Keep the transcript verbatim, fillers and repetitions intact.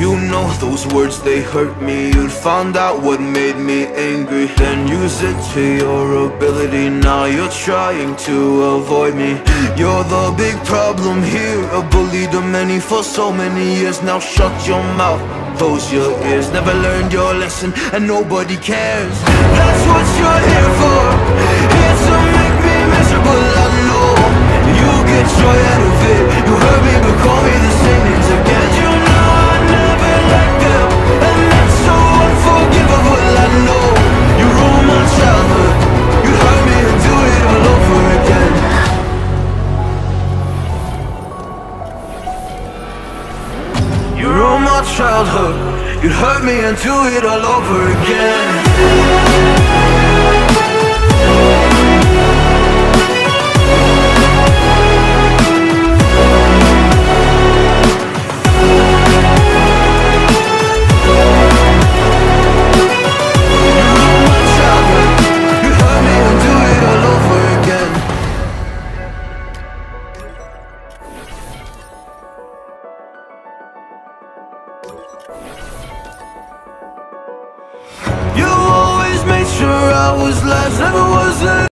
You know those words, they hurt me. You'd found out what made me angry, then use it to your ability. Now you're trying to avoid me. You're the big problem here, a bully to many for so many years. Now shut your mouth, close your ears. Never learned your lesson and nobody cares. That's what you're here for, here to make me miserable. I know you get joy out of it. You hurt me but call me the same names again. You know I never let go, and that's so unforgivable. I know you ruined my childhood. You hurt me and do it all over again. You ruined my childhood. You hurt me and do it all over again. You always made sure I was last, never was a